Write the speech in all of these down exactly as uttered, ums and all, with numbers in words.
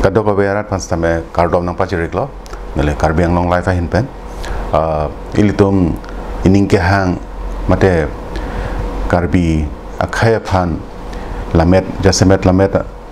kadok berat pas tame kardom nang pacirik lo nele karbi ang long life hin pen ilitum ining ke hang mate karbi akhaya phan lamet jasemet lamet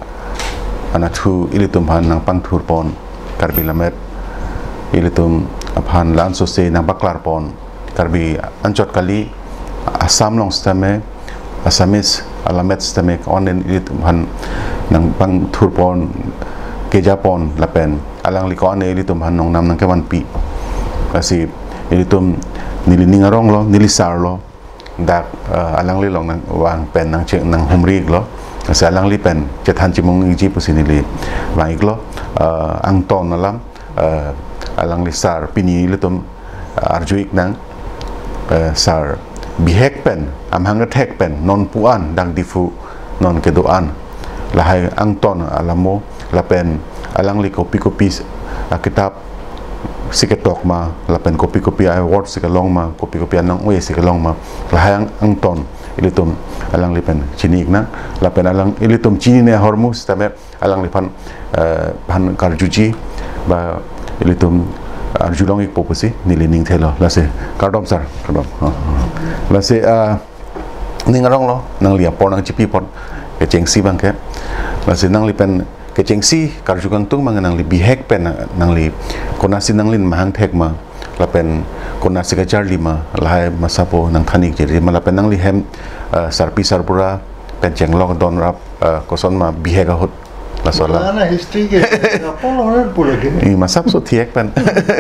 anathu ilitum phan nang pangthur pon karbi lamet ilitum phan lan so se nang baklar pon karbi anchot kali asam long stame asamis alamet stame onen ilitum phan nang pangthur pon ke Japon lapen alang likon ne ilitum han nong nam nang kewan pi kasi ilitum nilining arong lo nilisar lo dak uh, alang li long nang wang pen nang chek nang humri lo kasi alang li pen chethan chimung ji pusini li wang iklo uh, ang ton alam uh, alang li sar pini ilitum uh, arjuik nang uh, sar bihek pen am hang tek pen non puan dang difu non kedoan lahai ang ton alamo lapen alang li kopi-kopi uh, kitab siketok ma lapen kopi-kopi award sikalong ma kopi-kopi anang uye sikalong ma lahang ang ton ilitum alang lipen chinik na lapen alang ilitum chini ne hormus tabe alang lipan uh, pan karjuji ba ilitum arjulong ik popusi nilining thelo lase kardom sar kardom lase uh, ningarong lo nang lia por nang chipi pon ke chengsi bang ke lase nang lipen kecengsi karjugang tung manganang li bihek pen nang li konasi nang lin mahang tek ma lapen konasi kajar lima lahai masapo nang khanik jadi malapen nang li hem uh, sarpi sarpura pen jenglong don rap uh, koson ma bihek ahut la sola ana history ke apolo ner pula ke i masap so thiek pen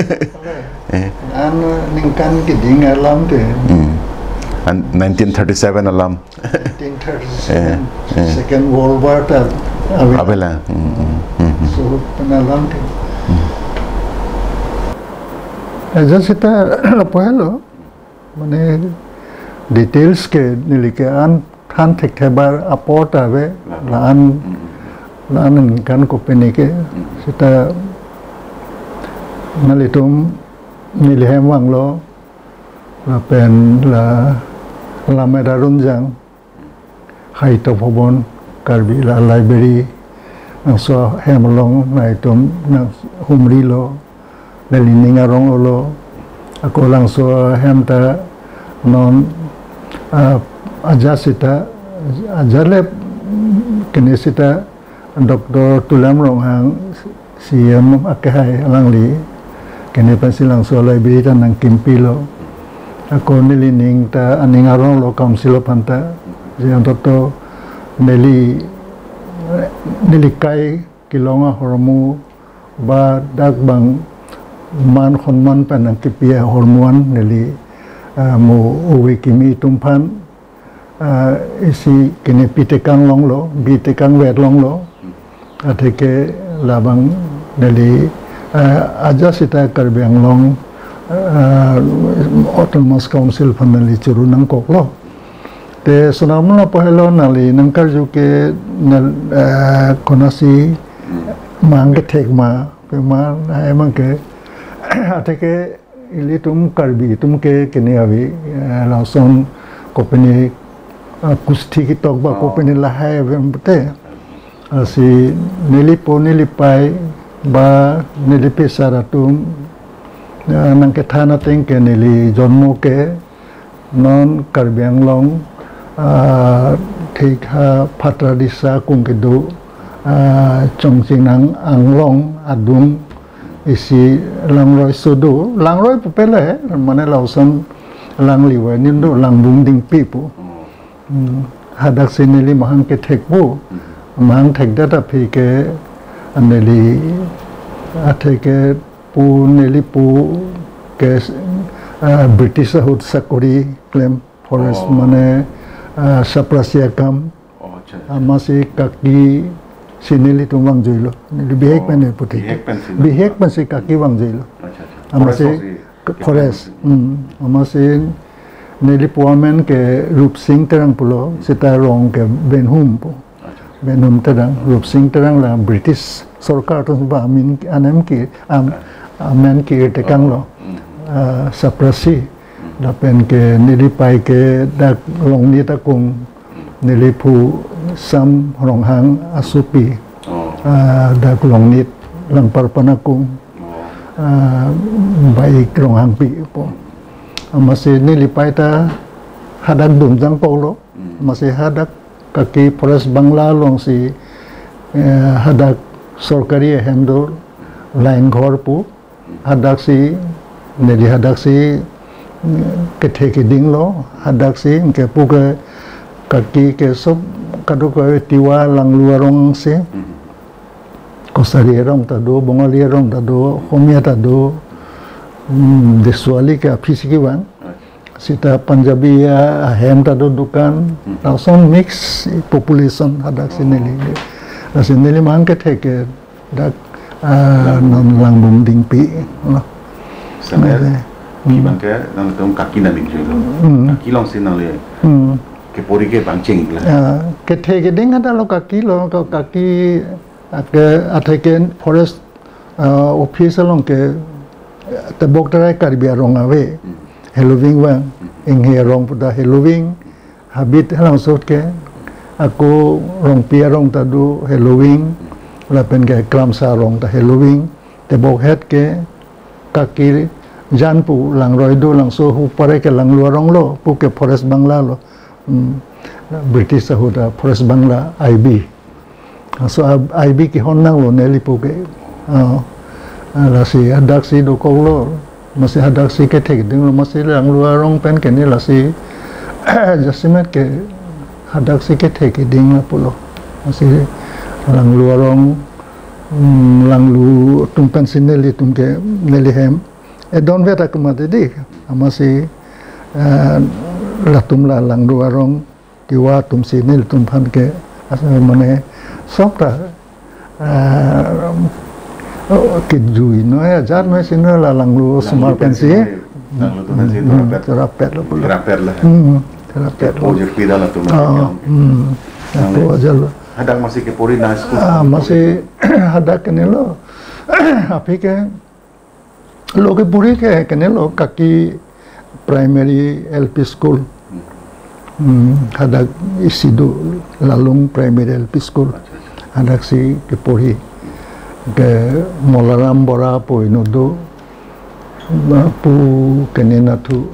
eh an ningkan ke ding alam te nineteen thirty-seven alam nineteen thirty-seven second world war ta abela so penalam ke aja sita apa hello mane details ke nilike an than thek thebar aport ave lan lan kan ko penike sita nalitum nilhem wang lo la pen la la merarunjang hai to phobon karbi la library nang so hemlong nai tum nang humri lo lelining arong lo ako lang so hemta non uh, ajasita ajale kinesita doktor tulam rong hang siam akai alang li kene pasilang so library tan nang kimpilo ako nilining ta aning arong lo council panta siang toto neli nilikai kilonga hormu ba dagbang man khonman panang kipia hormuan neli uh, mo uwi kimi tumpan uh, isi kini pitekang long lo pitekang wet long lo ateke labang neli uh, aja sita karbiang long uh, autonomous council panali churunang koklo te sunamna pahelo nali nangkar juke nal uh, konasi mangge thekma pema emang ke ateke ili tum karbi tum ke kene avi lauson kopeni kusti ki tokba kopeni lahai vemte asi nilipo nilipai ba nilipe saratum nangke thana tengke nili jonmo ke non karbiang long ठीक है फatra disa kung kedu chongsinang anglong adung isi langroy sudu langroy pupele mane lausan langliwe nindo langbung ding pipu hadak sinili mahang ke thekbu mahang thek data phike aneli atheke pu neli pu ke british hut sakuri claim forest mane Uh, saprasya kam oh, masih kaki sini itu wang joilo bihek pen putih bihek pen si kaki wang joilo masih forest masih nili puamen ke rup sing terang pulo sita rong ke benhum po benhum terang rup sing terang lah British sorkar tu sebab amin anem ki am amen ki tekang lo saprasi dapen ke nilipai ke dak long ni takung nilipu sam ronghang asupi dak long nit lang parpanakung baik rong hangpi po masih nilipay ta hadak dumjang polo masih hadak kaki Polres Bangla long si hadak sorkari hemdor lain ghor pu hadak si nili hadak si kethe ke ding lo hadak si ke pu ke kaki ke sob kadu ke tiwa lang luarong si kosari rong tado bongali rong tado homia tado deswali ke fisiki wan sita Punjabi ya hem tado dukan langsung mix population hadak si nili nasi nili man kethe ke dak non lang bum ding pi sampai Ibang ke nang tong kaki na ling jelo kaki long sin nang le ke pori ke bangching la ke the ke ding ada lo kaki lo kaki ke atake forest office long ke te bok trai karbia rong ave Halloween wa ing he rong puda Halloween habit halang sot ke aku rong pia rong tadu Halloween la pen ke kram sa rong ta Halloween te bok het ke kaki jan pu lang roi do lang so hu pare ke lang luarong lo pu ke Forest Bangla lo British sahuda Forest Bangla I B so I B ki hon nang lo neli pu ke la si hadak si do ko lo masih hadak si ke thek ding lo masih lang luarong pen ke ni la si jasimet ke hadak si ke thek ding la pu lo masih lang luarong lang lu tumpen sineli tum ke neli hem e don veta kuma de dik amasi latum la lang duarong tiwa tum sinel tum phan ke asa mane sopta ke jui no ya jar no sinel la lang lu smar pensi lang lu tum pensi terapet lo pula terapet lah terapet project pida la tum aku aja lo hadak masih ke pori na school masih hadak kene lo api ke lo ke puri ke kene lo kaki primary L P school hadak isido lalung primary L P school hadak si ke puri ke molaram bora poino do pu kene na tu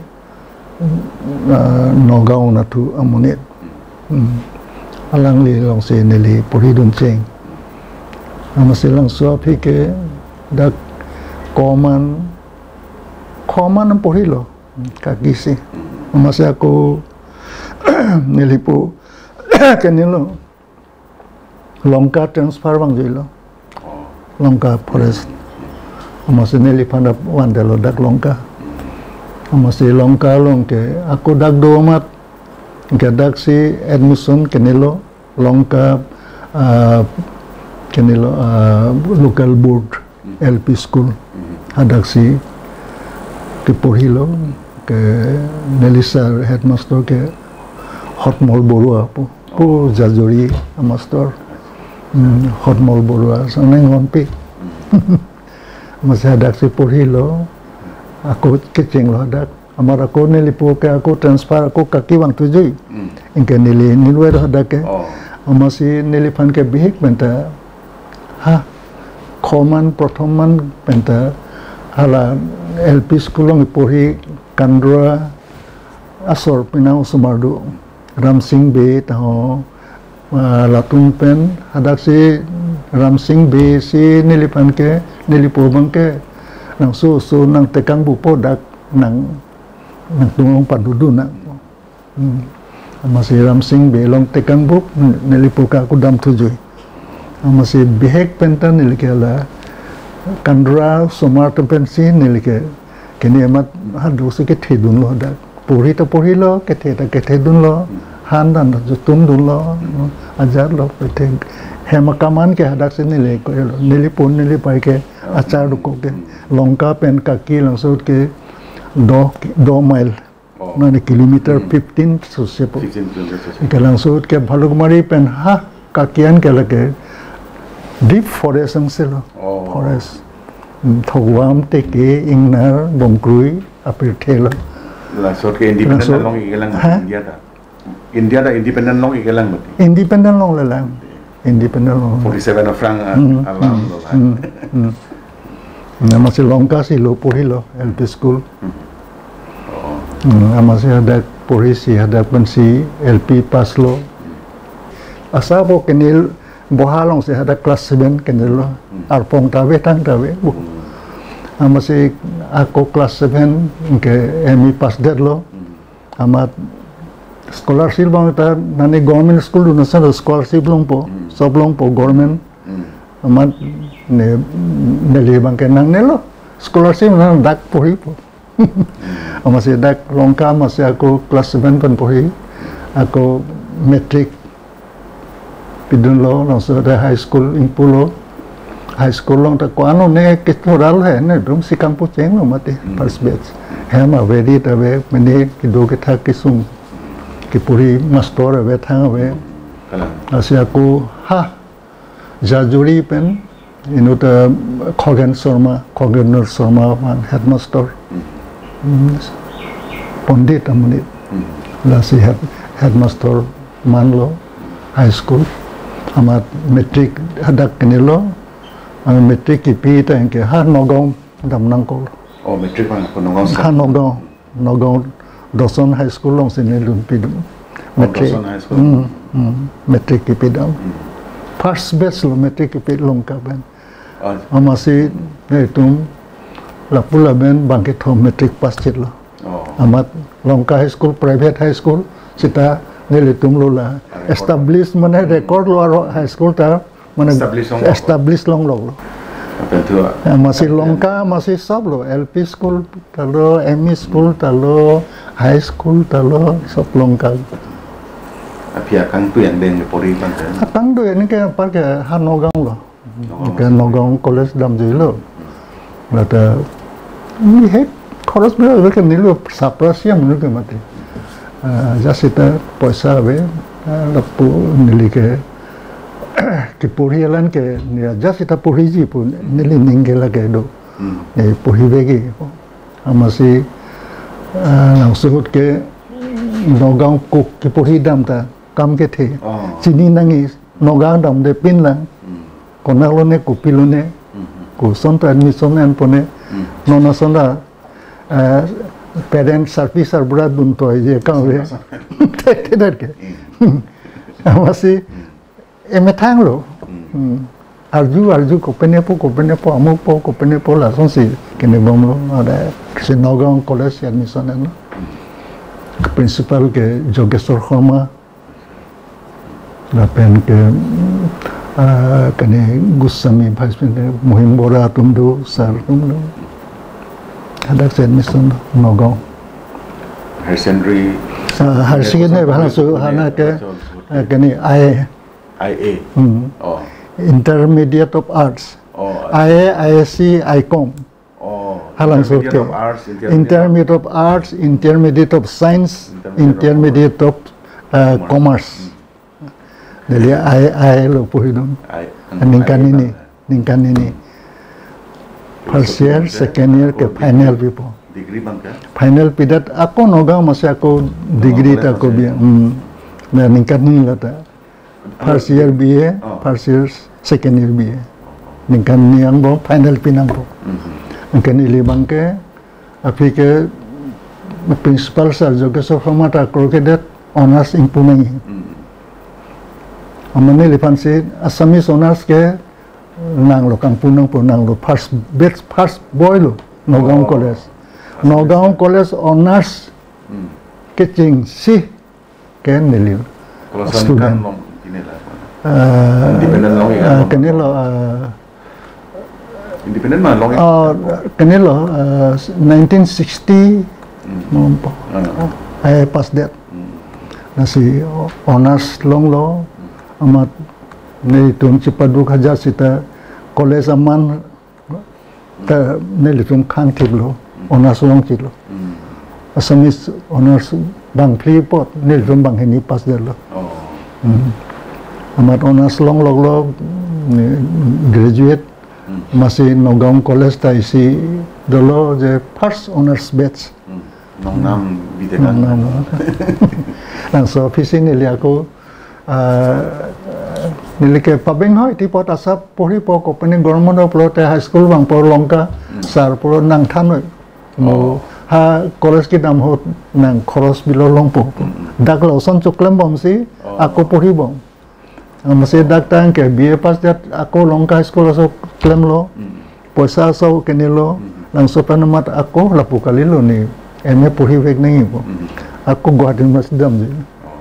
nogao na tu amonet alang li long se neli puri dun cheng amasilang so api ke dak Koman, koman ang pohilo, kagisi. Masih aku nilipu kanilo, longka transfer bang jilo, longka forest. Masih nilipan dap wandelo dak longka, masih longka long ke aku dak domat, ke dak si admission kanilo, longka kanilo local board L P school. Hadak si ke pohilo ke Nelisa headmaster ke Hotmol Borua pu pu jajori master Hotmol Borua saneng ngonpi masih hadak si pohilo aku kecing lo hadak amar aku nelipu ke aku transfer aku kaki wang tujuh ingke nili nilwer hadak ke masih nelipan ke bihik benta ha koman protoman benta hala L P school ng ipuhi Kandra asor pinang sumardo Ramsing Bay taho latun pen hadak si Ramsing Bay si nilipan ke nilipubang ke nang so so nang tekang bupo dak nang nang tungong padudu na masih Ramsing Bay long tekang bup nilipu ka aku dam tujuh masih bihek pentan nilikala Kandra somar tempensi nilike kini amat hadu sikit hidun lo dak puri to puri lo kete ta kete dun lo han dan jutum dun lo ajar lo pete hemakaman ke hadak sini le ko nilipun nilipai ke acar ko ke longka pen kaki langsung ke do do mile nani kilometer fifteen so sepo ke langsung ke bhalugmari pen ha kakian ke lage deep forest ang sila forest thogwam teke ingnar bongkrui apir thela langsung ke independent long ikelang India da India da independent long ikelang mati independent long lelang independent long. forty-seven franc alam lo lah. Nah, masih longka sih lo puri lo L P school. Hmm, masih ada polisi, ada pensi L P pas lo. Asal po kenil bohalong sih ada kelas seven kenil lo. Arpong tawe tang tawe. Masih aku kelas seven ke M I pas det lo. Amat scholarship bang ta nani government school dulu nasa scholarship long po, sob long po government. Amat ne neli bang kenang nelo scholarship na dak puri po. Masih dak longka masih aku kelas seven pen puri. Aku matric pidun lo langsung ada high school impulo. High school long tak kuano ne kitoral hai ne dum si kampu cheng lo mati first batch. Hem avedi tabe mene kido ke tha kisung ki puri master ave thang ave. Asi aku ha jajuri pen inu ta Khogen Sharma Khogen Sharma man headmaster. Pondit amuni. Lasi head headmaster manlo high school. Amat matric hadak kenilo. Ang matric ipi ta engke ha nogong dam nangkol. Oh, matric bang nogong. Ha nogong nogong Dawson High School long sini lumpi dum. Matric. Dawson High School. Hmm, matric ipi dam. First batch lo matric ipi long ka ben. Oh. Masih itu lapula ben bangkit home matric pas chit lo. Oh. Amat Longka High School private high school sita nilitum lo la establish mana record lo high school ta mana establish long lo. Masih Longka masih sob lo L P school talo M I school talo high school talo sob Longka. Apia kang tu yang deng pori bang. Kang tu ini ke apa ke Hanogang lo. Ke Nogong College dam jui lo. Lata ini hek koros bila kan ni lo sapras yang menurut mati. Jasita poisa be lapu nili ke ke puri lan ke ni jasita puri ji pun nili ninggela ke do. Eh puri begi. Masih langsung ke Nogong kuk ke puri dam ta kam ke the. Sini nangis Nogong dam de pin lang. Konalo ne kupilo ne. Ku sonta admission en pone nona sonda parent service ar berat bunto je kang le tidak ke masih emetang lo arju arju ko penepo ko penepo amu po ko penepo la son si kene bom lo ada ke Nogong College admission en principal ke Jogesor Khoma la pen ke kene Gusami Vice President Muhim Bora tumdu sar tumdu ada admission Nogong higher secondary higher secondary bahana so hana ke kene I I A oh intermediate of arts oh I A I S C I C O M oh halang so ke intermediate of arts intermediate of science intermediate of commerce. Jadi ai ai lo puhidum. Ningkan ini, ningkan ini. First year, second year ke final pipo. Degree bang ka? Final pidat ako Nogong masih aku degree ta aku biar. Nah ningkan ini lah ta. First year B A, first year second year B A. Ningkan ini yang bo final pinang po. Ningkan ini bang ke, api ke principal sir Jogesor Khoma ta krokedet honors impunangi. Amane lipan si Assamese honors ke nang lo kang punang po nang lo first batch first boy lo Nogong College. Nogong College honors kecing si ken nili student. Independent long ya. Kenilo independent mah long. Kenilo nineteen sixty nompo. I passed that. Nasi honors long lo amat ni tum cipaduk haja sita college aman ta ni tum khang thiblo honors long chilo Assamese honors bang free pot ni tum bang hini pass derlo amat honors long log lo graduate masih Nogong College ta isi dolo je first honors batch nong nam bitekan nang so office ni li aku Nilike pabeng hoi ti pot asap pori po ko pani gormon do pro te high school bang por longka sar pro nang thanoi mo ha college ki dam hot nang khoros bilo longpo dak lo son chuklem bom si ako pori bom amase dak tang ke B A pass dat ako longka high school so klem lo poisa so kenilo nang sopan mat ako lapu kali lo ni M A pori vek nang po aku Guwahati University dam ji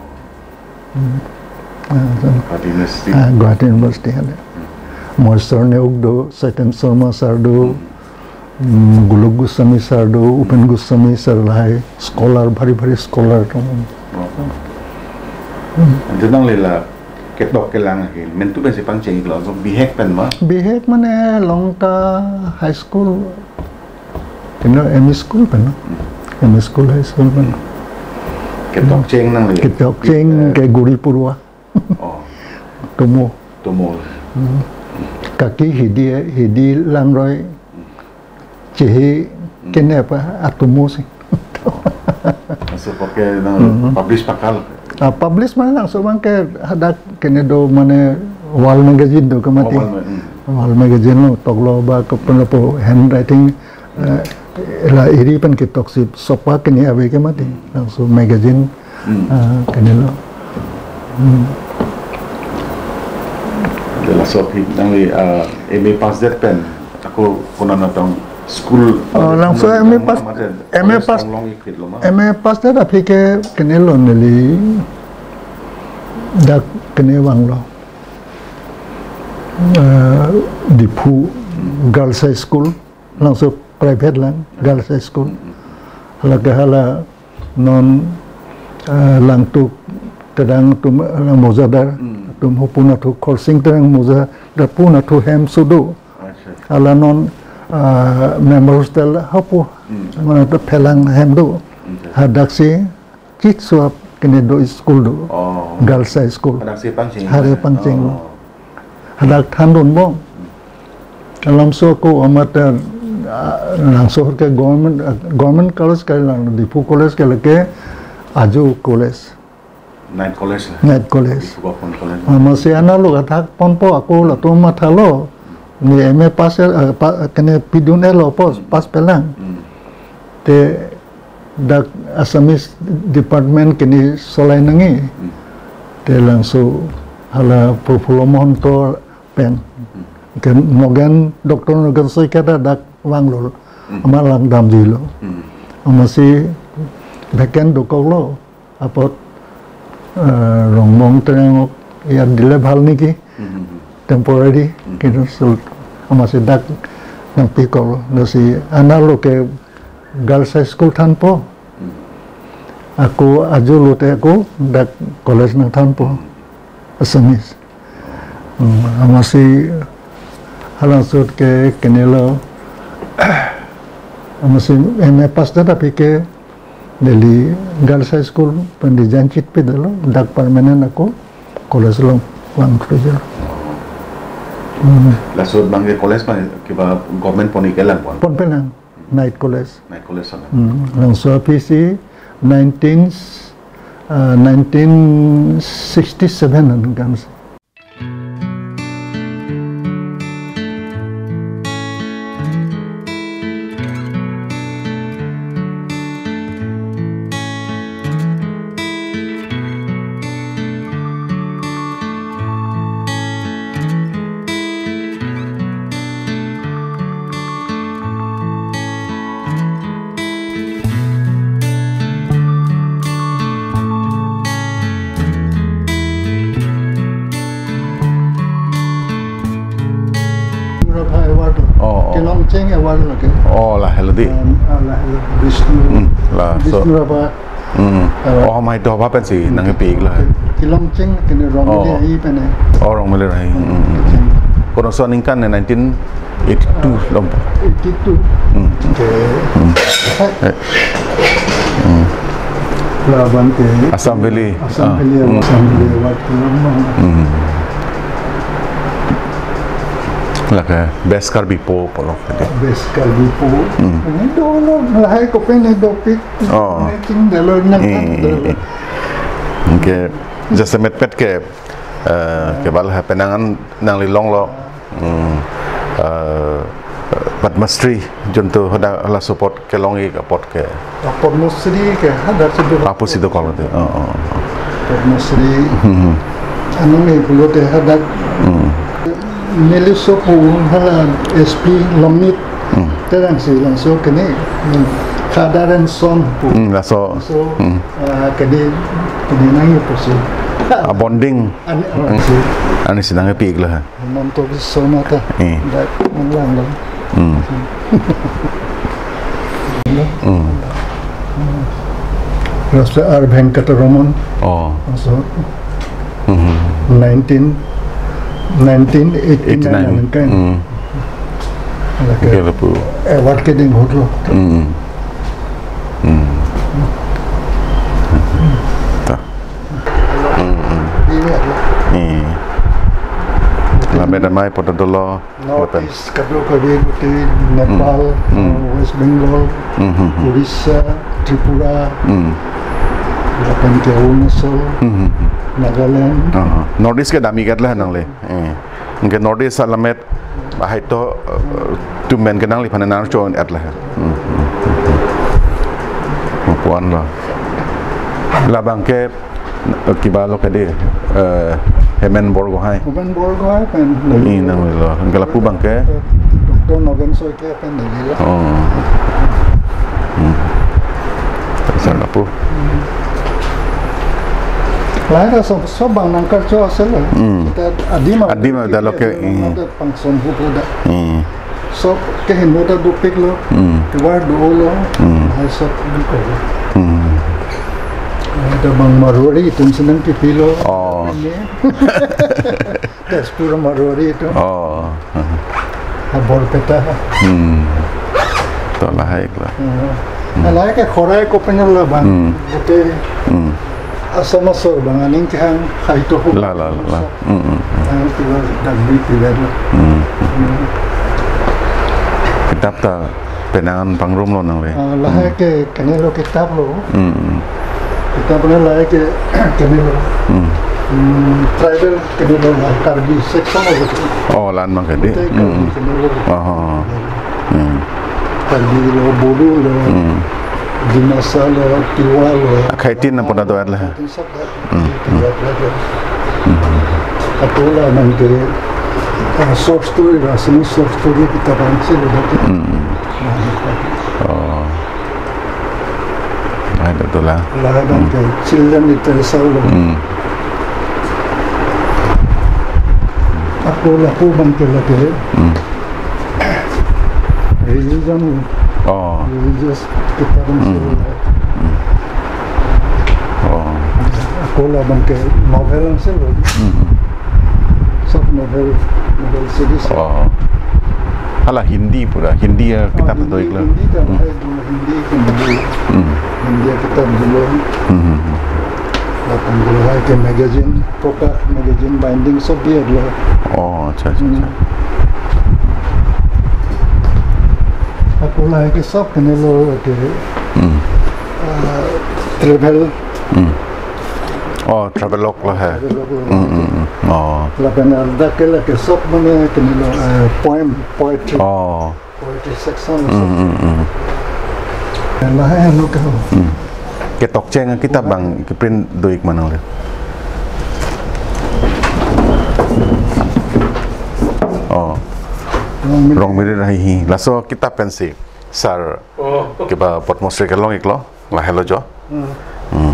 Guwahati University. Ah, Guwahati University ada. Moi sir ne ugdo, Satyam Sharma sir do, Gulok Goswami sir do, Upen Goswami sir lai, scholar, bhari bhari scholar to. Jadi nang lela ketok kelang lagi, mentu ben si pangceng iklo, so bihek pen ma. Bihek mana Longka High School, you know M E school pen, M E school high school pen. Ketok ceng nang lela. Ketok ceng ke Guri Purwa. Oh. Tumo. Tumo. Kaki hidi hidi langroy cehi kene apa atumo sih. Masuk pakai nang publish pakal. Ah publish mana langsung bang ke ada kene do mana wall magazine do kemati. Wall magazine lo toglo ba kapun po handwriting la iri pen kitok si sopa kene abe kemati langsung magazine kene lo. Dalam sopi nang li M A pass dat pen aku pernah nonton school langsung M A pass M A pass M A pass dat api ke kene lo neli dak kene wang lo di Pu Girls High School langsung private lang Girls High School hala hala non langtuk terang tu lang mozadar tum hupuna tu korsing terang moza da puna tu hem sudu ala non member hostel hapu mana tu pelang hem do hadaksi kit suap kene do school do girls high school hadaksi pangcing hari pangcing hadak thandun bong dalam so ko amat langsung ke government government college ke lang di Pu college ke leke aju college Night college lah. Night college. college. Masih anak lu kata ponpo aku lah tu mata lo. Ni M A pass kena pidun lo pos pas pelang. Te dak Assamese department kini solai nangi. Te langsung hala perpuluhan to pen. Ken nogan doktor nogan soi kata dak wang lo. Amalang dam jilo. Masih backend dokor lo. Apa rongmong terang ya dile bhal niki temporary gitu sul masih dak nang pikol nasi analo ke girls high school tanpo aku aju lute aku dak college nang tanpo Assamese masih halang sud ke kenelo masih M A pass tapi ke Dari Girls High School pendidikan cit pe dalo dak permanen aku college lo wang kerja. Lasud bangke college pa kiba government poni kelang pon. Pon pelang night college. Night college sana. Langsung P C nineteen nineteen sixty-seven kan. Kilong ceng awal lagi. Oh lah heladi. Lah Vishnu. Lah so. Vishnu apa? Hmm. Oh mai do apa pen si nang pe lah. Kilong ceng kene rong dia i pen. Oh rong mele rai. Kono so ningkan nineteen eighty-two lom. eighty-two. Hmm. Okay. Hmm. Lah bante. Assam Valley. Assam Valley. Assam Valley waktu lama. Hmm. Laka best karbi po polo kade. Best karbi po. Ini dolo lahai ko pen do pik. Oh. Ting dalo nang. Oke. Jasa met pet ke ke bal ha penangan nang lilong lo Pat Mastri junto hoda la support ke longi ke pot ke Pat Mastri ke ada situ apa situ kalau tu oh Pat Mastri anu ni pulo te ada Meliso pun hala S P Lomit terang si langsung kene kadaran son hmm laso so kene kene nang itu sih bonding ane ane sedang epic lah nonton sona ta dak lang lang hmm hmm Rasa Ar Venkataraman oh so nineteen eighty-nine kan okay lepu award ke ding hodo hmm hmm ta hmm la beda mai potodolo Northeast kadro kadi di Nepal West Bengal Orissa Tripura lapan ke Arunachal Nagaland Northeast ke dami kat lah nang le eh ke Northeast alamet bahai to tu men ke nang li panan chon at lah puan lah la bangke kibalo kadi eh Hemen Borgo hai Hemen Borgo hai kan ini nang lo ngala pu bangke Doktor Nogan Soy ke kan lagi oh terus pu Lahir so so bang nangkar jo asal kita adima adima dah lo ke ada pangson bu dah hmm so ke hindu dah dupik lo keluar dulu hai so ni ko hmm ada bang Marori itu senang pipilo oh tes pura Marori itu oh abor peta hmm to lah hai lah Alai ke khorai ko penyol lah bang oke asama so bang aning kang hai to la la la hmm ang tiwa dagbi tiwa kitab ta penangan pangrum lo nang le lahai ke kanelo kitab lo hmm kitab lo lahai ke kanelo tribal kanelo karbi section lo oh lan mang kadi oh hmm karbi lo bodu lo Dinasa lo Tiwa lo kaitin na puna doat lah aku lah nanti short story lah sini short story kita bangsa lo dati oh ada tu lah lah nanti children itu selalu aku lah aku bangsa lagi religion oh religious kita bangsa oh aku lah bangsa novel bangsa lo सब novel novel series oh hala Hindi pura Hindi ya kitab tu iklan Hindi kan Hindi Hindi Hindi kitab dulu lapan dulu hai ke magazine proka magazine binding सब dia dulu oh अच्छा अच्छा aku lah ke सब kene lo ke travel oh travelog lah hai oh lapan ada ke lah ke सब mana kene lo poem poetry oh poetry section lah hai lo ke ke tok ceng kita bang ke print doik mana le oh rong miri rahi laso kita pensi sar ke ba potmostre ke long iklo la hello jo hmm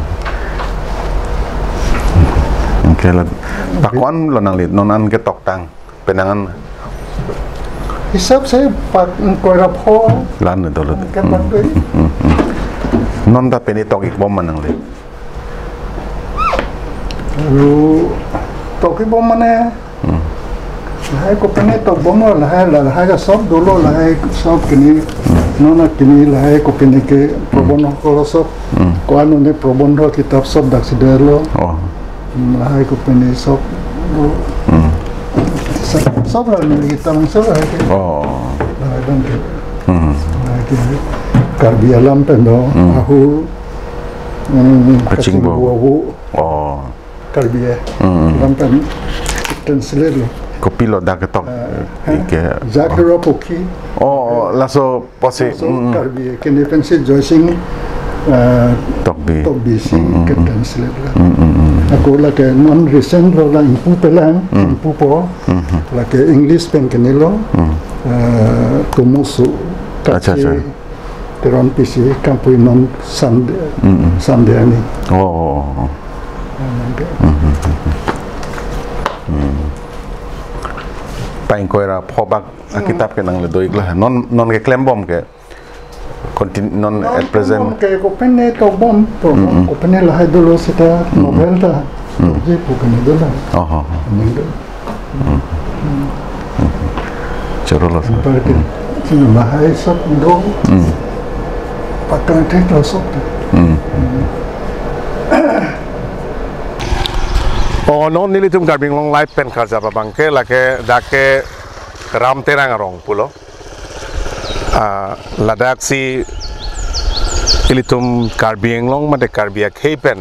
okay la takwan lo nang lit nonan ke tok tang penangan hisab saya pak koirap ho lan do lo kan pak non ta peni tok ik bom manang le lu tok ik bom mana hai ko pene tok bom la hai la hai ka sob dulu la hai sob kini nona kini la hai ko pene ke probono ko sob ko anu ne probono kitab sob dak sidelo oh la hai ko pene sob sob la ni kita mangso la hai oh la dan ke hmm karbi alam pendo aku Kacing bau. bau oh Karbi ya. Rampan translate lo. Kopi lo dak ketok. Ike. Zakira Poki. Oh, laso posi. So Karbi kene pensi Joycing Tokbi. Tokbi si ke translate lah. Aku lah ke non recent lo lah impu pelang, impu po. Lah ke English pen kene lo. Tumusu. Acha acha. Teron pisi kampui non sande sande ani. Oh. Paling koira phobak kitab ke nang le doik lah non non ke klembom ke continue non at present ke ko penne to bom to ko penne lah dulu sita novel ta je bukan itu lah. Oh. Choro lo. Berarti sini bahaya sok do. Pakai teknologi sok. Oh, non nilitum garbing long life pen kerja babangke lake dake ram terang rong pulo. Ladak si ilitum garbing long made garbia kepen.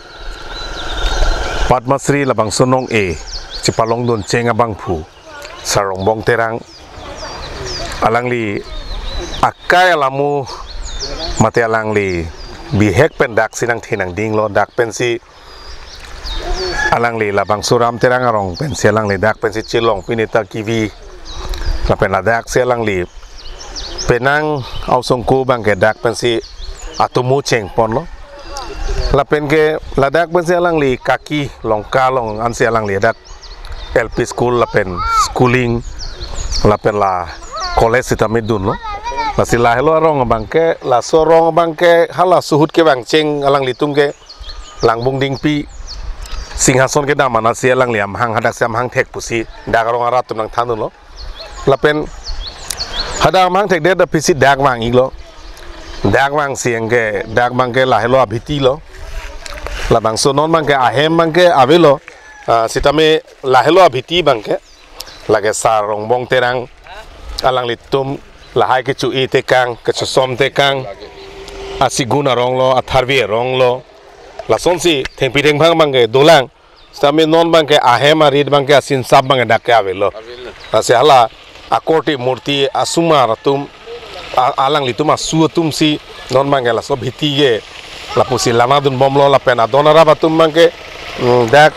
Padmasri labang sunong e cipalong don cenga bangpu sarong bong terang alangli akai alamu mate alangli bihek pen dak sinang tinang ding lo dak pensi alangli labang suram terang arong pensi alangli dak pensi cilong pinita kiwi lapen ladak si alangli penang au songku bangke dak pensi atumu ceng pon lo lapen ke ladak pensi alangli kaki long kalong ansi alangli dak L P school lapen schooling lapen la college sita medun lo la sila helo arong bangke la sorong bangke hala suhut ke bang ceng alang litung ke langbung ding pi singhason ke damana si alang liam hang hadak siam hang tek pusi dagarong arat tum nang tanun lo lapen hadak hang tek de da pisi dak wang iglo dak wang sieng ke dak bangke la helo abiti lo la bang sonon bangke ahem bangke avelo sitame la helo abiti bangke lage sarong bong terang alang litum lahai ke cui tekang ke som tekang asiguna rong lo atharvi rong lo la sonsi thempi deng bang bangke dolang sitame non bangke ahem arid bangke asin sab bangke dakke avelo ase hala akoti murti asuma ratum alang litum asu tum si non bangke la so bhiti ge la pusi lana dun bomlo la pena donara batum bangke dak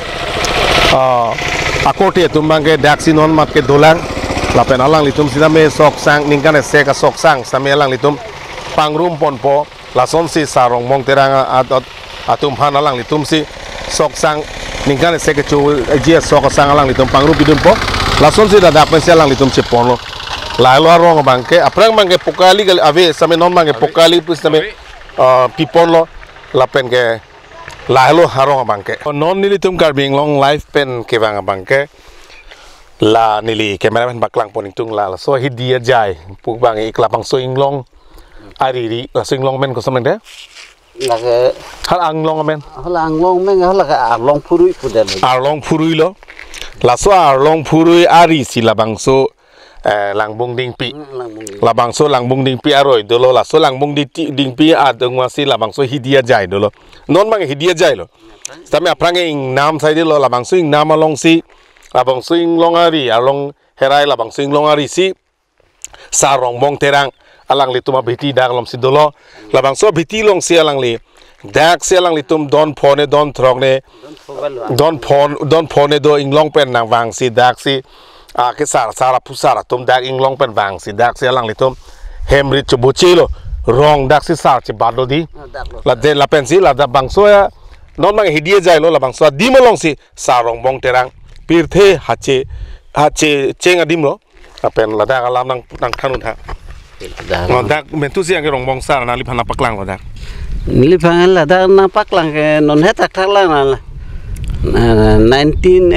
akoti tumbangke daksi non mat ke dolang lapen alang litum sidame sok sang ningkan se ka sok sang same alang litum pangrum ponpo lason si sarong mong terang atot atum han alang litum si sok sang ningkan se ke chu je sok sang alang litum pangrum bidun po lason si dadak pen se alang litum si ponlo la lo rong bangke aprang bangke pokali gal ave same non bangke pokali pus same piponlo lapen ke lahelo harong bangke non nilitum garbing long life pen ke bang bangke la nili cameraman baklang poning tung la so hidia jai puk bang ikla bang so inglong ariri la so inglong men ko samen de la ke hal anglong men hal anglong men hal ka arlong purui pudan arlong purui lo la so arlong purui ari si la bang so langbung ding pi la bang so langbung ding pi aroi dolo la so langbung ding pi adungwa si la bang so hidia jai dolo non bang hidia jai lo tame aprange ing nam sai lo la bang so ing nam along si labang swing longari along herai labang swing longari si sarong bong terang alang litum abiti dak lom si dolo labang so biti long si alang li dak si alang litum don phone don throgne don phone don phone do inglong pen nang wang si dak si a ke sar sara pusara tum dak inglong pen wang si dak si alang litum hemrit chubuchilo rong dak si sar chi bado di la de la pen si la da bang so ya non mang hidia jai lo labang so di molong si sarong bong terang pirthe hache hache ceng adim lo apen ladak alam nang nang thanun ha ladak mentu siang ke rong bong sar na liphana paklang ladak liphana ladak na paklang ke non hetak thaklang na nineteen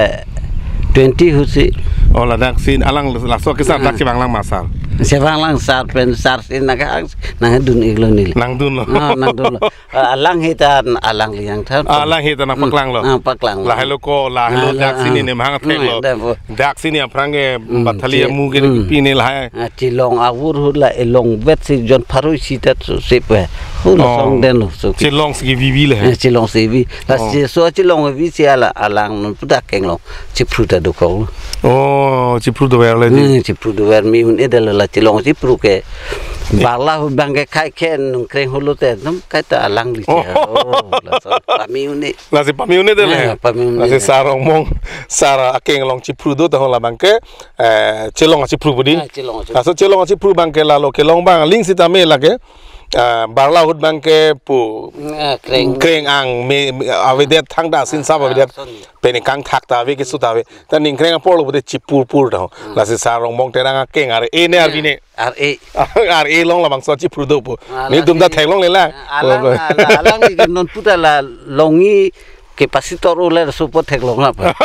twenty husi oh ladak sin alang laso ke sar dak banglang masar sebang lang sar pen sar sin naga nang dun iglo nil nang dun lo nang dun lo alang hitan alang liang thau alang hitan na paklang lo paklang la helo ko la helo dak sini ne manga thek lo dak sini aprange bathali mu ge pine la tilong awur hula elong bet si jon pharoi sita sip hu lo song den lo so chỉ long cái vi vi là chỉ long se vi la chỉ so chỉ long vi chỉ là alang non puta keng lo chỉ pruta do ko oh chỉ pru do ver lên chỉ pru do ver mi un edel la chỉ long chỉ pru ke barla bang ke khai ken nung kreng hulu te num kai ta alang li oh la so pa mi un là gì pa mi un edel là gì sarong mong sara keng long chỉ pru do ta hong la bang ke chỉ long chỉ pru budi là so chỉ long chỉ pru bang ke la lo ke long bang ling si ta me la ke barla hut bang ke pu kreng kreng ang me avedet thang da sin sa avedet pe ni kang thak ta ve ke su ta ve ta ning kreng por lo bude chi pur pur da la si sarong mong te rang keng are e ne ar vi ne ar e ar e long la bang so chi pru do pu ni dum da theng long le la alang alang ni non puta la longi capacitor ular support thek long la pa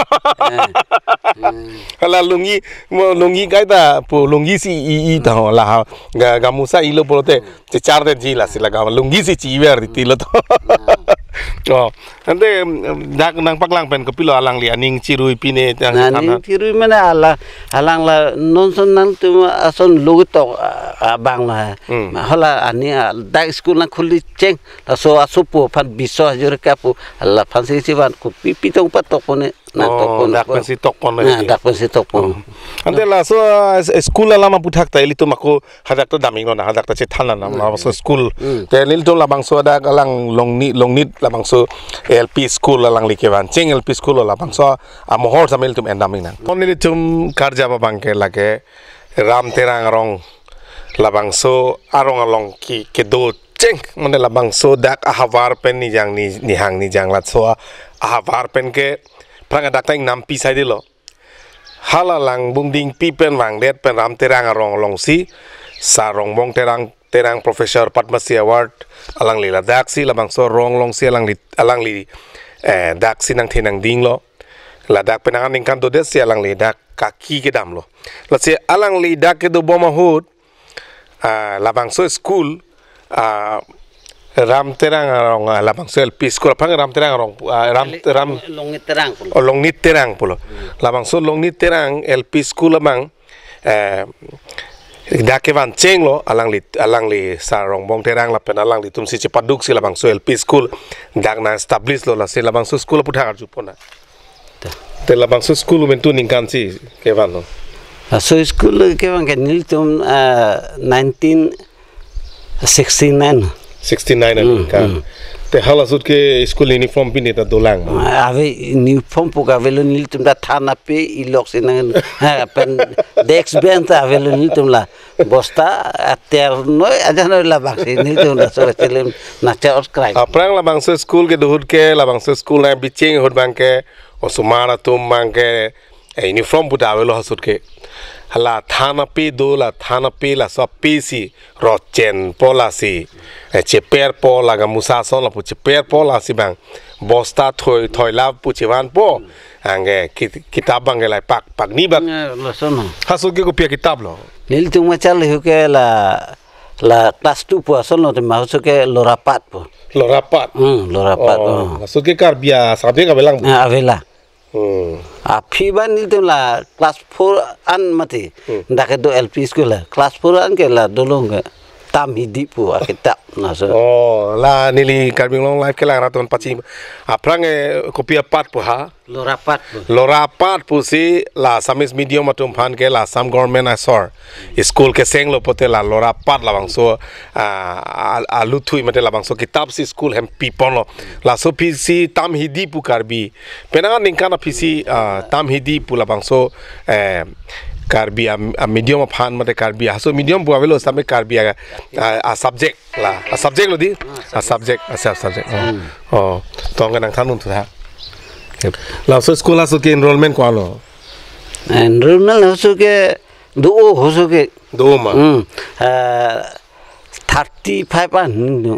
la lungi lungi kai ta pu lungi si i i ta la ga ga musa i lo polote che char de ji la si la ga lungi si chi ver ti lo to oh ante dak nang paklang pen ko pilo alang li aning chirui pine ta aning chirui mana ala alang la non son nang tu ason lu to abang la hala ani dak school na khuli cheng la so asupu phan biso jur ka pu la phan si si ban ko pi pi tong pat to pone na to pon dak pen si tok pon na dak pen si tok pon ante la so school la ma puthak ta eli to mako hadak to daming no na hadak ta che thanan na la so school te nil to la bang so dak alang long ni long nit la bang so L P school alang likevan cheng L P school la bang so a mohor samel tum endaming nan pon ni tum karja ba bang ke lage ram terang rong la bang so arong along ki ke do cheng mane la bang so dak ahavar pen ni jang ni ni hang ni jang lat so ahavar pen ke prang dak tang nam pi sai de lo hala lang bung ding pi pen wang det pen ram terang rong long si sarong mong terang terang professor Padmasri award alang li la dak si la bang so rong long si alang li alang li eh dak si nang thenang ding lo la dak penang ning kan do des si alang li dak kaki ke dam lo la si alang li dak ke do boma hut ah la bang so school ah ram terang rong la bang so L P school phang ram terang rong ram ram long nit terang pulo long nit terang pulo la bang so long nit terang L P school bang eh dak ke van cheng lo alang li alang li sarong bong terang la pen alang li tum si cepaduk si la bang so L P school dak na establish lo la si la bang so school putha ar jupona te la bang so school men tu ning kan si ke van lo so school ke van ke nil tum nineteen sixty-nine sixty-nine kan te hala sut ke school uniform pin ta dolang ave uniform pu ka velo nil tum da thana pe ilok sin pen dex ben ta velo nil tum la bosta ater no aja no la bang nil tum da so telem na cha oscrai aprang la bang so school ke dohut ke la bang so school na biching hut bang ke osumara tum bang ke uniform pu da velo hasut ke hala thana pe do la thana pe la so pe si rochen pola si cheper pola ga musa son la pu cheper pola si bang bosta thoi thoi la pu chiwan po ange kitab bang lai pak pak ni bak lo sono hasu ke ko pia kitab lo nil tu ma chal hu ke la la class two po sono te ma su ke lorapat po lorapat hmm lorapat oh hasu ke kar bia sabe ka belang avela hmm a phiba nil tu la class four an mati nda ke do L P school la class four an ke la dolong ke tam hidi pu a kitab na so oh la nili karbing long life ke la raton pachi aprang kopia pat po ha lorapat po lorapat pu si la samis medium atum phan ke la sam government asor school ke seng lo pote la lorapat la bang so a luthui mate la bang so kitab si school hem pipon lo la so pi si tam hidi pu karbi penanga ningkana pi si tam hidi pu la bang so eh karbi a medium of han mate karbi so medium bu avelo same karbi a, a subject la a subject lo di a subject a self subject oh oh to ngang thanun tu ha la so school la so ke enrollment ko lo enrollment so ke do ho so ke do ma hmm thirty-five an do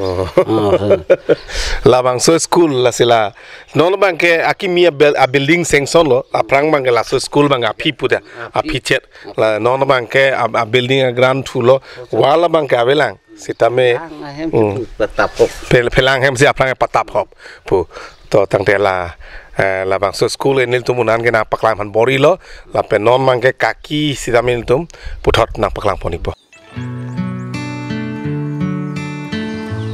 la bang so school la sila non bang ke akimia a building sengson lo a prang bang la so school bang a pi puda a pi chet la non bang ke a building a grand thulo wala bang ke avelang sitame patap hop pel pelang hem si a prang patap hop pu to tang te la la bang so school enil tumunan ke na paklang han bori lo la pe non bang ke kaki sitame tum puthot na paklang poni po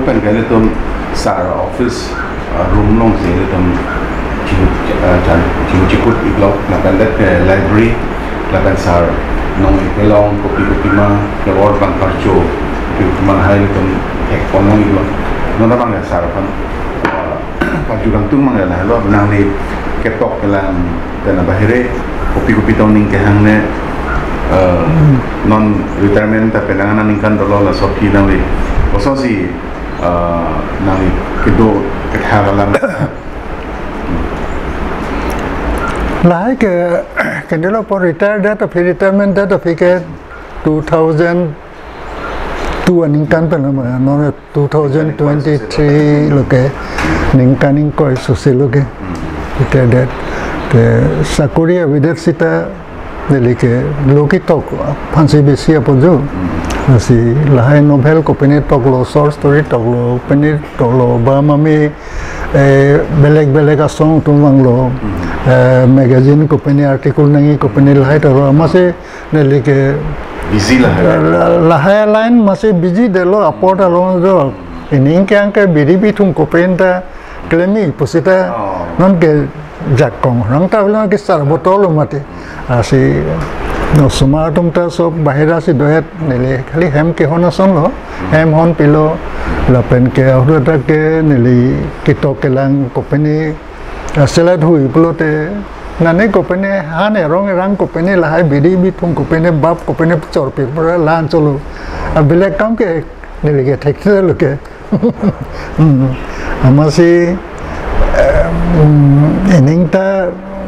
open kali tu sar office room long sih tu cium cium cium cikut iglok lapan dat library lapan sar nong ikelong kopi kopi mah lewat bang karjo kopi kopi mah hai tu ek ponong iglok nong bang sar kan Pajurang tu mang lah lo benang ni ketok kelam dan bahire kopi kopi tahun ni kehang ne non retirement tapi nangan ningkan dolo la soki nang li oso si nang li kedo kehagalan lah ke kendala por retire dah tapi retirement dah tapi ke two thousand two ningkan penama non two thousand twenty-three lo ke ningkan ingkoi sosial lo ke retire dah ke sakuria videt sita Delike loki tok fancy besi apa jo si lahai novel ko pene tok lo short story tok lo pene tok lo ba mami belek belek asong tumang lo magazine ko pene article nangi ko pene lahai tok masih delike busy lah lahai line masih busy delo aport along jo ini ke angke bidi bitung ko penta klemi posita non ke jakong rang ta lo ke sar botol mate asi no sumatum ta sob bahira si doet nele khali hem ke hona son lo hem hon pilo lapen ke ahura ke nele kitok kelang kopeni selat hui plote nane kopeni hane rong rang kopeni lahai bidi bitung kopeni bab kopeni chor pe pura lan cholo abile kam ke nele ke thekse lo ke amasi ening ta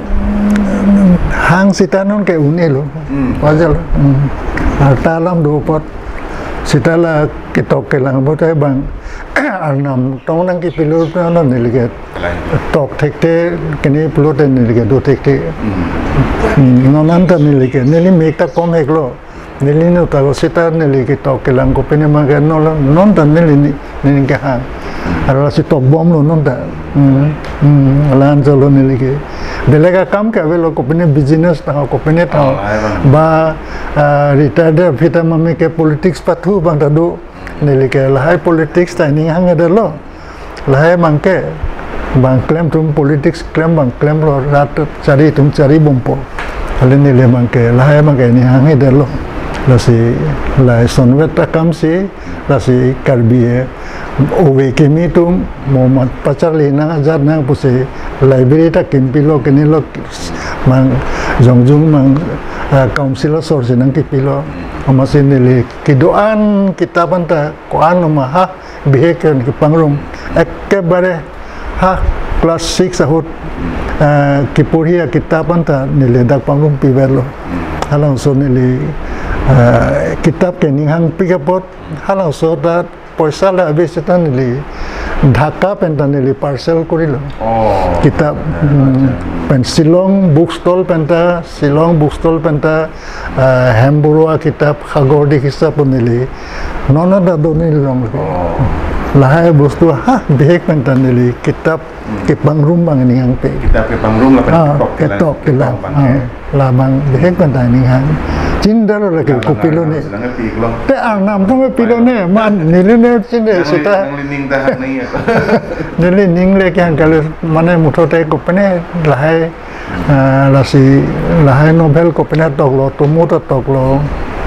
hang sita non ke unelo wajal harta alam do pot sita la kitok kelang botai bang arnam tong nang ki pilur non niliget tok tekte kini pilot niliget do tekte nonan ta niliget nili mekta kom heklo nili no ta sita niliget tok kelang ko pene maga non non ta nili nili ke hang arala si tok bom lo non ta lan jolo niliget Belega kam ke avelo kopene business ta kopene ta ba retired vita mami ke politics pathu bang tadu nelike lahai politics ta ni hang adelo lahai mangke bang claim tum politics claim bang claim lo rat cari tum cari bompo ale nile mangke lahai mangke ni hang adelo lasi lai sonweta kam si lasi karbie owe kemi tum momat pacharli na ajar na puse library ta kimpilo kenilo mang jongjung mang councilor source nang kipilo amasin nili kidoan kitaban ta koan maha behaken ki pangrum ekebare ha class six ahut kipuria kitaban ta nili dak pangrum pibelo halang so nili kitab ke ninghang pikapot halang so dat poisa la abisita nili Dhaka penta nili parcel korilo oh kitab pen Silong bookstall penta Silong bookstall penta Hamburua kitab khagordi hisab nili nona da doni long lahai bostu ha behek penta nili kitab ke pangrum bang ningang pe kitab ke pangrum la pen tok kelang la bang behek penta ningang Cindar lagi kupilo ni. Te arnam tu me pilo ni, man nili ni cinde sita. Nili ning le kian kalau mana muto te kupene lahai lasi lahai novel kupene toklo, tumu to toklo.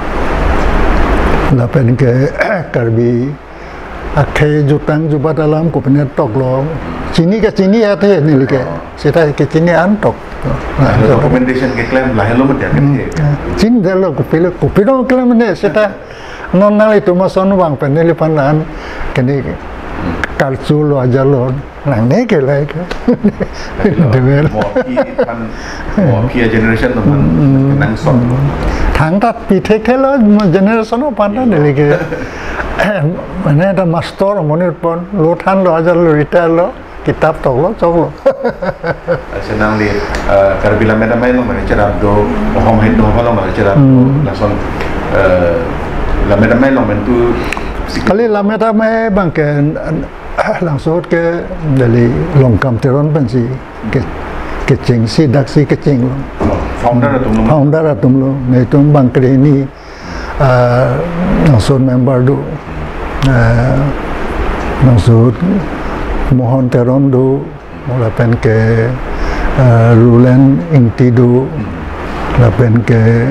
Lapen ke karbi akhe jutang jubat alam kupene toklo. Cini ke cini ya te nili ke. Sita ke cini antok. Recommendation ke claim lahai lo mati akan Cin dalo kupilo kupilo klaim ne seta non nali tu mason bang peneli panan kini kalsul ajalon nang ne ke lai ke devel mo kia generation tu nang son thang tat pi thek thelo generation o panda dele ke mane ta master monir pon lo than lo ajal lo retire lo kitab tok lo chok lo senang li karbila mena mai lo mane cerap do hom het do hom lo mane cerap langsung la mena mai lo men tu kali la mena mai bang ke langsung ke dari longkam teron pensi ke ke cing si dak si ke cing lo founder atum lo founder atum lo ne tum bang ke ini langsung member do maksud mohon teron do lapen ke uh, rulen inti do lapen ke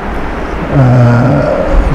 uh,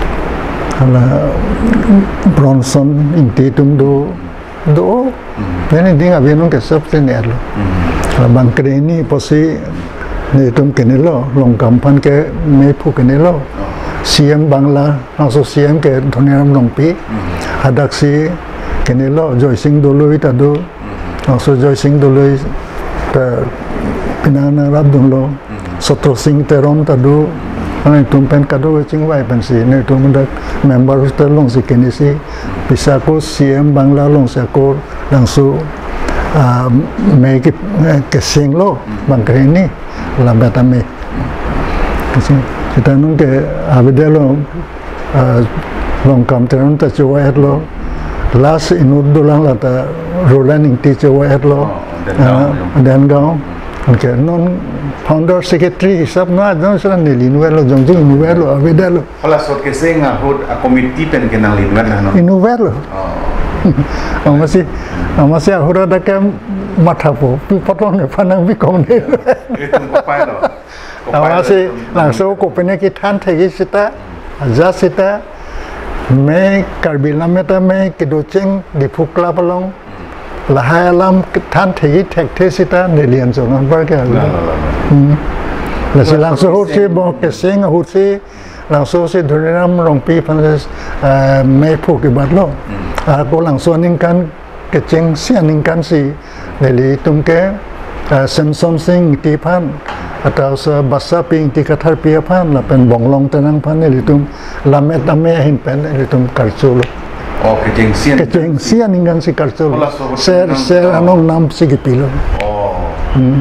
ala Bronson inti tum do do ini dia abis nung ke subsenior lo bang kene ini posi ni tum kene lo long kampan ke mepu kene lo C M Bangla langsung C M ke Dhoniram Nongpi hadak si kene lo Joy Singh Doloi tado langsung Joy Singh Doloi ta pinana radun lo Sotro Singh Teron tado Ang tumpen kado cingwai pensi ni tumendak member terlong si kini si bisa ko C M Bangla long si ako langsung make kesing lo bangkri ini lambat ame kesing kita nung ke abide lo long kam teron ta cuai lo last inud dolang lata rolling ti cuai lo dan gaung Oke, non founder secretary sab na don sala ne linwer lo jong jong linwer lo aveda lo. Hala sot ke sing hod a committee pen ke nang linwer na no. Linwer lo. Oh. Masih masih ahura da ke matha po pi potong ne panang bi kong ne. Itu ko pai lo. Masih langsung ko pene ki than thegi sita aja sita me karbila meta me ke doceng di phukla palong lahai alam than thegi thek the sita nelian jonon par ke la si langsung hut si bo ke sing hut si langsung si Dhoniram Nongpi panses me phu ke batlo ko langsung ning kan ke cheng sian ning kan si neli tum ke Samson Singh ti phan atau se basa ping ti kathar pi phan la pen bonglong tenang phan neli tum lamet ame hin pen neli tum karchul Oh, keceng sian. Keceng sian ingkang si karcul. Ser ser anong nam si gipilo. Oh. Hmm.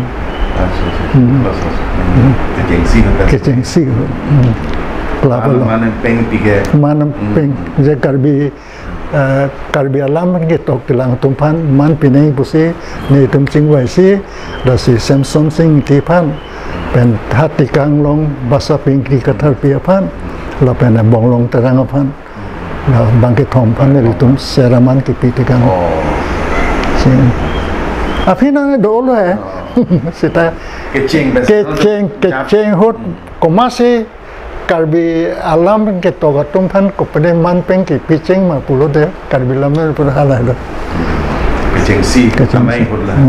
Keceng si. Keceng si. Kelapa lo. Mana peng tiga. Mana peng. Je karbi karbi alam ke tok tilang tumpan man pineng pusi ni tum sing wai si dasi Samson Singh tipan pen hati kang long basa ping ki kathar pi pan la pen bonglong terang pan. Nah, bangkit hompan dari tum seraman kipitikan. Oh. Api na dolo eh. Sita kecing kecing kecing hut komasi karbi alam ke toga tumpan kopede man peng kipicing ma pulo de karbi lamel pura halai do. Kecing si kamai hut lah.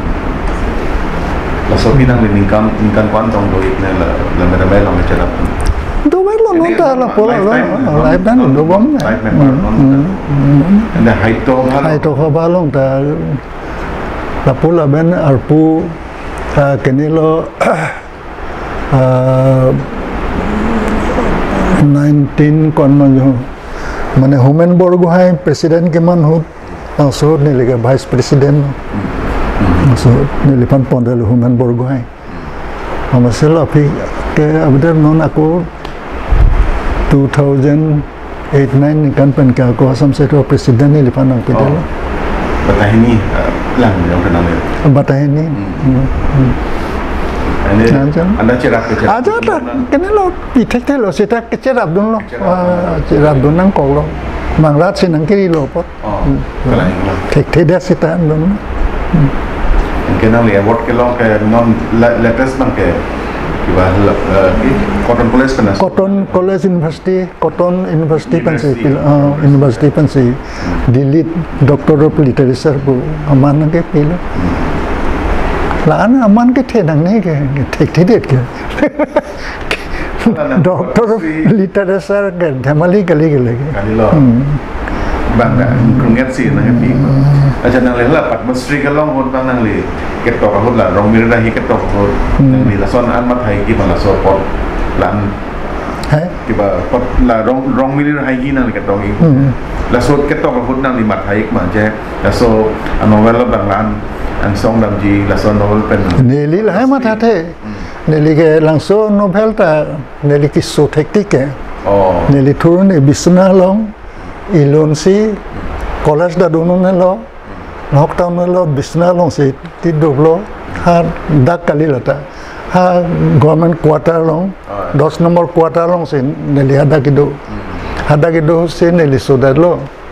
La sopi nang ningkam ningkan kwantong do ikne la la meramai lang cerap. Do baik lo nota la pola lo live dan do bom live member and hai to hai to balong ta la pola ben arpu kenilo nineteen kon jo mane Homen Borgohain presiden ke man hut langsung ni lega vice president langsung ni lipan pondel Homen Borgohain amasela api ke abder non aku two thousand eight nine kan pen ka ko asam seto presiden ni lipan ang pedal batah ini lang yang kenal ya batah ini anda cerap cerap ada tak kena lo pitek te lo sita cerap dun lo cerap dun nang ko lo mangrat sinang kiri lo pot tek te dia sita dun kenal ya what ke lo ke non latest bang ke Cotton College kan? Cotton College University, Cotton University pensi, University pensi, dilit Doctor of Literature bu aman ke pil. Lah ana aman ke tenang ni ke, tek tidak ke. Doctor of Literature ke, thamali kali kali. Kali lo. Bang dah kunget sih nak happy. Aja nang lelah pat mesti kalau hut bang nang le ketok hut lah rong mir dah ketok hut nang le lason an mat hai ki malah so pot lan hai tiba pot la rong rong mir hai ki nang ketok ni la so ketok hut nang le mat hai ma je la so novel bang lan an song dam ji la so novel pen neli lah mat hate neli ke langsung novel ta neli ki so teknik ke oh neli turun e bisna long ilun si college dah dono nelo lockdown nelo bisna long si tidur lo har dak kali lata ha government quarter long dos nomor quarter long si neli ada kido ada kido si neli sudah lo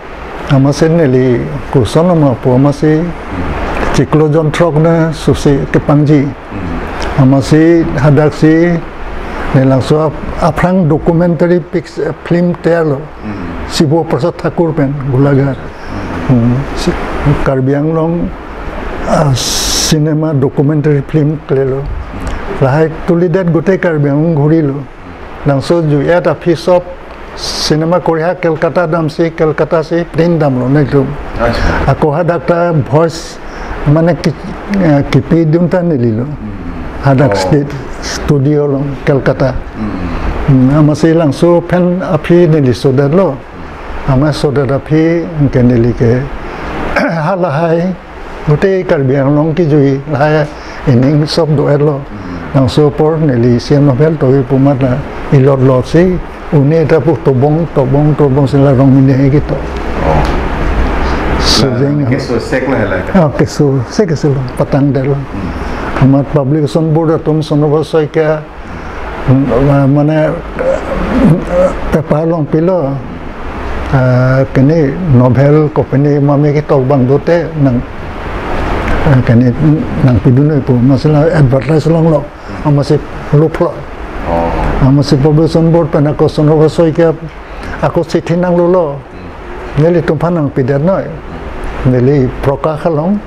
Amase neli kuson ama po amase ciklojon trok na susi kepangji. Amase hadak si langsung aprang documentary pics film telo. Sibo Prasad Thakur pen Gulagar. Karbi Anglong cinema documentary film klelo. Lahai tulidat gote Karbi Anglong ghurilo. Langsung juya ta piece of cinema Korea Kolkata dam si Kolkata si print dam lo nekrum. Aku hadak ta voice mana kipi dunta nelilo. Hadak state studio lo Kolkata. Amase langsung pen api neli sodat lo. Ama sodat api ke neli ke halahai gote Karbi Anglong ki jui lahai ining sob doer lo. Langsung por neli siam novel togi pumat la ilot lot si une ta pu tobong tobong tobong sila rong mine gitu. Oh. Sejeng Keso sek lah lah. Ah keso sek keso patang delo. Amat publication board atum sonoba soi ke mana pepalong pilo kini novel kopini mami kita bang dote nang kini nang pidunai pu masalah advertise long lo masih lupa. Masih publication board pen aku sonoba soi ke aku sithi nang lulo neli tumpan nang pidat noi neli proka khalong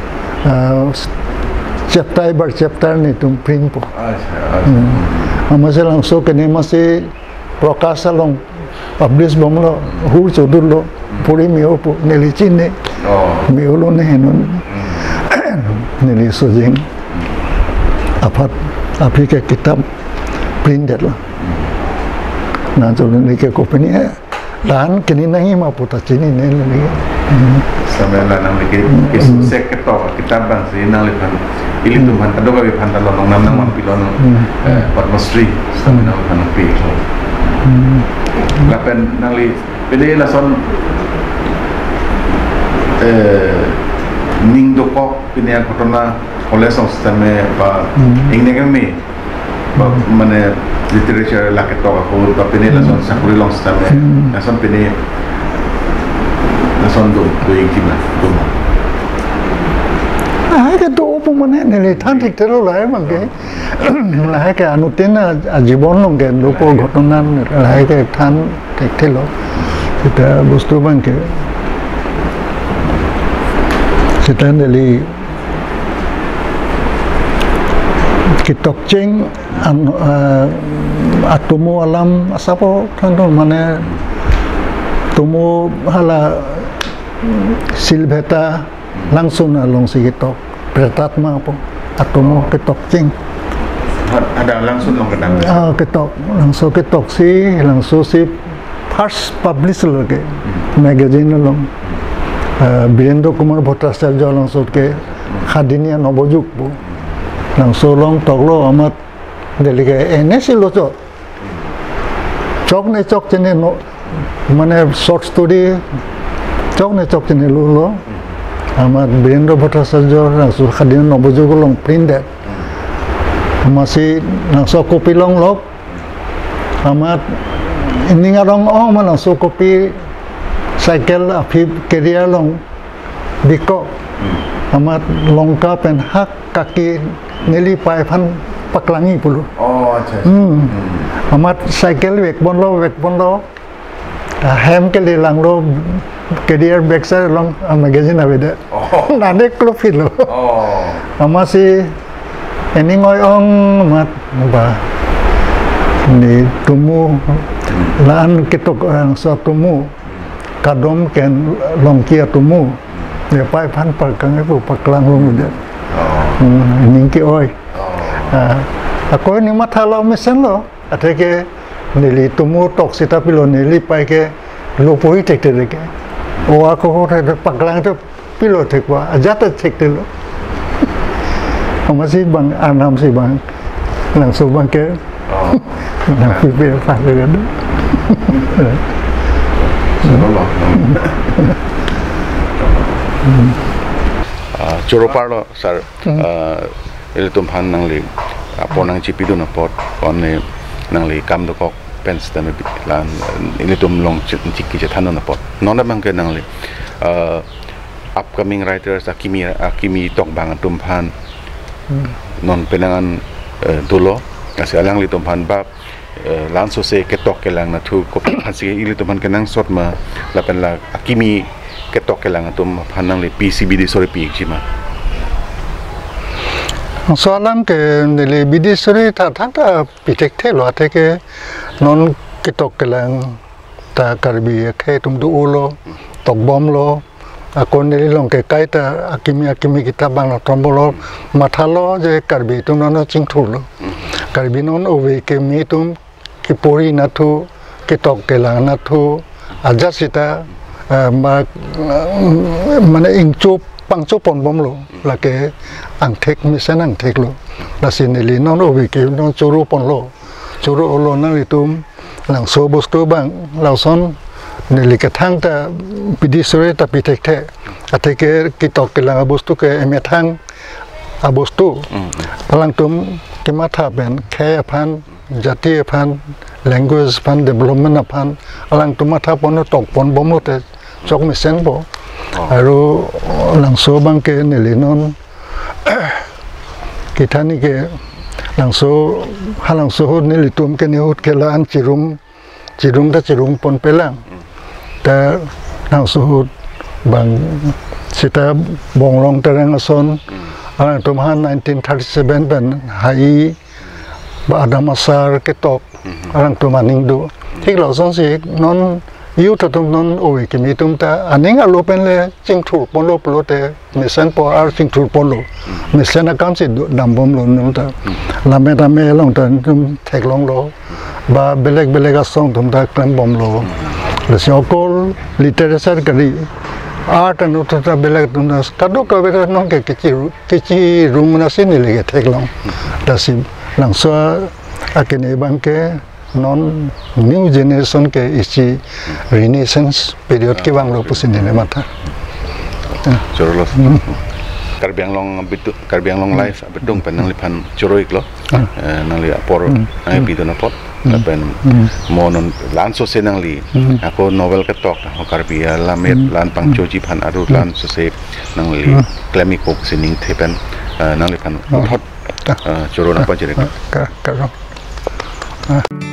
chapter ber chapter ni tum print po masih langsung kini masih proka salong publish bonglo hu chodur lo puri mio po neli chine mio lo ne henun neli sojeng apat api ke kitab printed lah. Nah, jadi ni ke company dan kini nangi mampu tak cini ni lagi. Sampai lah nang lagi kesu sek ketok kitab bang si nang lipan ili tu man tado kami pantal lo nang nang man pilon Padmasri sampai nang lipan pi. Lapen nang li pede lason ning dokok pini yang kotona oleh sistem apa ingin kami mana literature lah kita aku tapi ni langsung sakuri long sistem langsung pini langsung tu tu yang gimana tu ah ke tu apa mana ni tantik terus lah emang ke lah ke anutin ajibon long ke lupa gotonan lah ke tan tek telo kita bustu bang ke kita dari kitok ceng anu atumu alam asapo kanto mana tumu hala silbeta langsung along si kitok pretatma apa atumu kitok ceng ada langsung long kedang ah kitok langsung kitok si langsung si first publish lagi magazine long Birendra Kumar Bhattacharya langsung ke Khadinia Nobojuk bu langsung long toklo amat delike ene silo cok cok ne cok cene no mana short story cok ne cok cene lulo amat Birendra Bhattacharya langsung Khadinia Nobojuk long printed masih langsung kopi long lok amat ini ngarong oh mana langsung kopi cycle api career long diko amat longkap dan hak kaki neli pai pan paklangi pulu oh acha hmm amat cycle wek bon lo wek bon lo hem ke lang lo career backside long magazine aveda oh nade klub lo oh amat si ini ngoyong amat ba ni tumu lan ketok ang sa tumu kadom ken longkia tumu dia pai pan pakang itu paklang long dia ini ke oi aku ni mata lo mesen lo ada ke nili tumu tok si tapi lo nili pai ke lupui tek tek ke oh aku ada paklang tu pilo tek wa aja tu tek tu lo masih bang anam si bang langsung bang ke nak pilih apa kan Coropar lo sar itu tumpan nang li apa nang cipi tu napot kon ni nang li kam tu kok pen stand lan ini tum long ciki je thanon pot non bang ke nang le upcoming writers akimi akimi tok bang tum phan non penangan dolo asi alang li tum phan ba lan so se ke tok ke lang na thu ko asi ili tum phan ke nang sot ma la pen la akimi ke tok ke lang tum phan nang le P C B D sorry pi chima soalan ke nili bidisuri ta thata pitek the lo the ke non kitok kelang ta karbi ke tum du ulo tok bom lo akon nili long ke kai ta akimi akimi kita bang tombolo mathalo je karbi tum non ching thulo karbi non owe ke mi tum ki pori na thu kitok kelang na thu ajasita ma mane ingchup pangco pon bom lo la ke ang thek mi sen ang thek lo la sinili non o ke non churu pon lo churu lo na litum lang so bostu bang la son nili ke thang ta bidisore ta pitek the ateke kitok ke la bostu ke eme thang a bostu lang tum ke matha ben khe phan jati phan language phan development phan lang tum matha pon tok pon bom lo te chok mi sen bo aru langso bangke nelinon kita ni ke langso halangso hod nelitum ke ni hod kelaan cirum cirum ta cirum pon pelang ta langso hod bang sita bonglong terang ason alang tumhan nineteen thirty-seven ben hai ba adamasar ketok alang tumaning do thik lo son si non yêu thật tung non ôi cái mi tung ta anh ấy alo pen le chinh thủ polo polo te misan po ar chinh thủ polo misan akam si dam bom lo nung ta la me ta me long ta tum thek long lo ba belek belek a song tum ta klam bom lo le si okol literature kali art anu ta belek tum na kadu ka be non ke kichi kichi room na sin le thek long ta si lang so akene bangke non new generation ke isi renaissance period ke bang lo pusin ni mata choro karbiang long bitu karbiang long life betung penang lipan choroik lo nang li apor nang pitu na pot pen monon lan so se nang li ako novel ke tok karbia lamet lan pang choji phan aru lan so se nang li klemi kok sining thepen nang lipan thot choro na pa jere ka ka